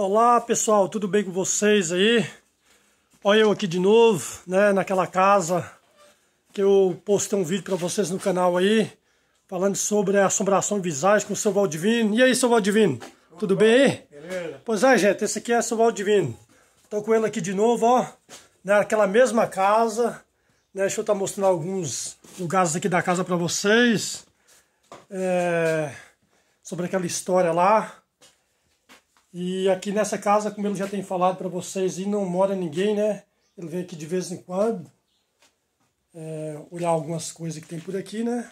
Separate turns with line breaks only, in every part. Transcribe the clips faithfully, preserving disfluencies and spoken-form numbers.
Olá pessoal, tudo bem com vocês aí? Olha eu aqui de novo, né, naquela casa que eu postei um vídeo para vocês no canal aí, falando sobre a assombração de visagem com o seu Valdivino. E aí, seu Valdivino, tudo bem aí?
Beleza.
Pois é, gente, esse aqui é o seu Valdivino. Tô com ele aqui de novo, ó, naquela mesma casa, né, deixa eu estar mostrando alguns lugares aqui da casa para vocês, é, sobre aquela história lá. E aqui nessa casa, como ele já tem falado para vocês, e não mora ninguém, né? Ele vem aqui de vez em quando, é, olhar algumas coisas que tem por aqui, né?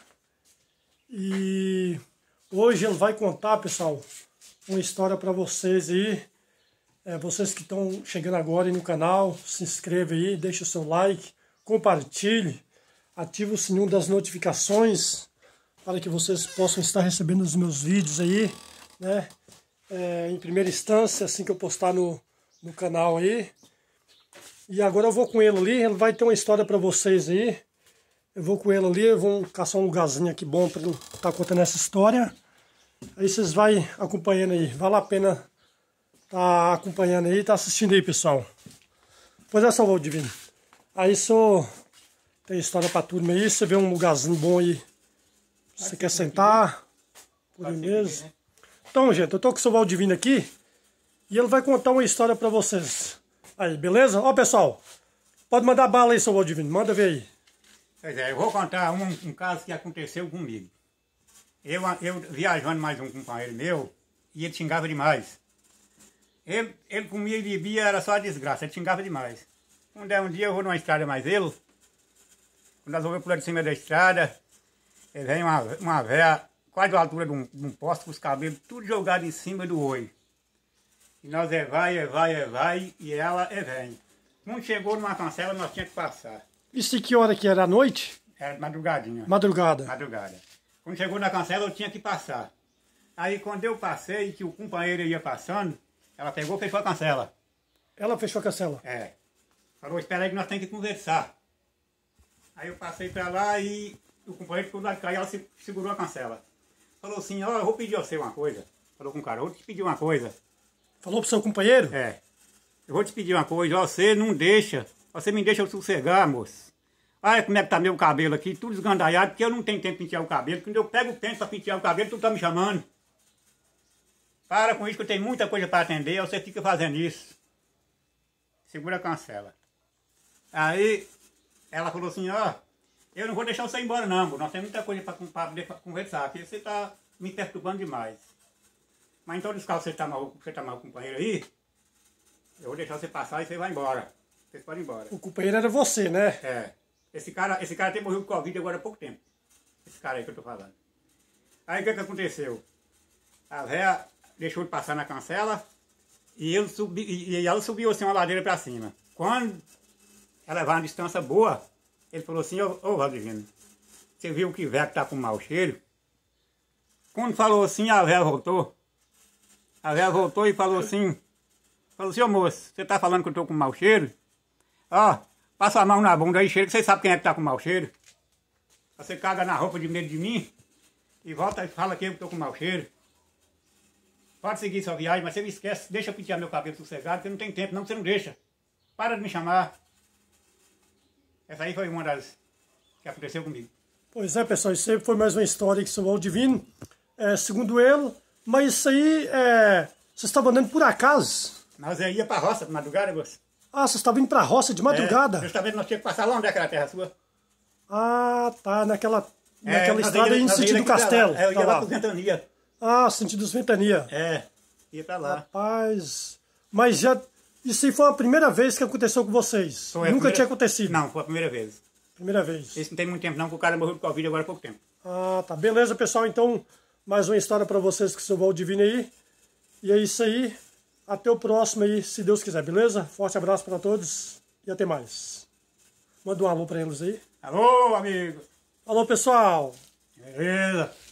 E hoje ele vai contar, pessoal, uma história para vocês aí. É, vocês que estão chegando agora aí no canal, se inscreva aí, deixa o seu like, compartilhe, ative o sininho das notificações para que vocês possam estar recebendo os meus vídeos aí, né? É, em primeira instância, assim que eu postar no, no canal aí. E agora eu vou com ele ali, ele vai ter uma história para vocês aí. Eu vou com ele ali, eu vou caçar um lugarzinho aqui bom para ele estar contando essa história. Aí vocês vão acompanhando aí, vale a pena tá acompanhando aí, tá assistindo aí, pessoal. Pois é, seu Valdivino. Aí só tem história para tudo aí, você vê um lugarzinho bom aí. Você quer sentar, por aí mesmo. Então, gente, eu tô com o seu Valdivino aqui e ele vai contar uma história pra vocês. Aí, beleza? Ó, pessoal, pode mandar bala aí, seu Valdivino, manda ver aí.
Pois é, eu vou contar um, um caso que aconteceu comigo. Eu, eu viajando mais um companheiro meu e ele xingava demais. Ele, ele comia e bebia, era só a desgraça, ele xingava demais. Um dia, um dia eu vou numa estrada mais ele, quando nós vamos pular de cima da estrada, ele vem uma, uma véia, quase a altura de um, de um poste, com os cabelos tudo jogado em cima do olho. E nós é vai, é vai, é vai, e ela é vem. Quando chegou numa cancela, nós tínhamos que passar.
Isso que hora que era? À noite?
Era madrugadinha.
Madrugada.
Madrugada. Quando chegou na cancela, eu tinha que passar. Aí quando eu passei, que o companheiro ia passando, ela pegou e fechou a cancela.
Ela fechou a cancela?
É. Falou, espera aí que nós temos que conversar. Aí eu passei pra lá e o companheiro ficou do lado de cá e ela se, segurou a cancela. Falou assim, ó, oh, eu vou pedir a você uma coisa. Falou com o cara, eu vou te pedir uma coisa.
Falou pro seu companheiro?
É. Eu vou te pedir uma coisa, ó, você não deixa, você me deixa eu sossegar, moço. Olha como é que tá meu cabelo aqui, tudo esgandaiado, porque eu não tenho tempo de pentear o cabelo. Quando eu pego o pente pra pentear o cabelo, tu tá me chamando. Para com isso que eu tenho muita coisa para atender, você fica fazendo isso. Segura a cancela. Aí, ela falou assim, ó, eu não vou deixar você ir embora não, nós temos muita coisa para poder conversar, porque você está me perturbando demais. Mas em todos os casos você está mal, você tá mal companheiro aí, eu vou deixar você passar e você vai embora. Você pode ir embora.
O companheiro era você, né?
É. Esse cara, esse cara tem morrido com Covid agora há pouco tempo. Esse cara aí que eu tô falando. Aí o que que aconteceu? A véia deixou de passar na cancela e, eu subi, e ela subiu assim uma ladeira para cima. Quando ela vai uma distância boa, ele falou assim, ô, ô Valdivino, você viu que o velho tá com mau cheiro? Quando falou assim, a velha voltou. A velha voltou e falou assim, falou assim, ô moço, você tá falando que eu tô com mau cheiro? Ó, passa a mão na bunda aí, cheiro, que você sabe quem é que tá com mau cheiro. Você caga na roupa de medo de mim e volta e fala que eu tô com mau cheiro. Pode seguir sua viagem, mas você me esquece, deixa eu pentear meu cabelo sossegado, porque não tem tempo, não, você não deixa. Para de me chamar. Essa aí foi uma das que aconteceu comigo.
Pois é, pessoal, isso aí foi mais uma história que o seu Valdivino, é, segundo ele, mas isso aí, é, você estava andando por acaso?
Nós ia pra roça, de madrugada, moço.
Ah, você estava indo pra roça de madrugada?
É, justamente nós tínhamos que passar lá onde é aquela terra sua.
Ah, tá, naquela,
É,
naquela
nós
estrada
ia-
aí em
nós ia
sentido do
daqui pra
castelo.
lá. É, eu ia
tá
lá
lá.
pro Ventania.
Ah, sentido dos Ventania.
É, ia pra lá.
Rapaz, mas já, isso aí foi a primeira vez que aconteceu com vocês?
Foi a
Nunca
primeira-
tinha acontecido?
Não, foi a primeira vez.
Primeira vez.
Esse não tem muito tempo não, porque o cara morreu de Covid agora há pouco tempo.
Ah, tá. Beleza, pessoal. Então, mais uma história pra vocês com o seu Valdivino aí. E é isso aí. Até o próximo aí, se Deus quiser, beleza? Forte abraço pra todos e até mais. Manda um alô pra eles aí.
Alô, amigo.
Alô, pessoal.
Beleza.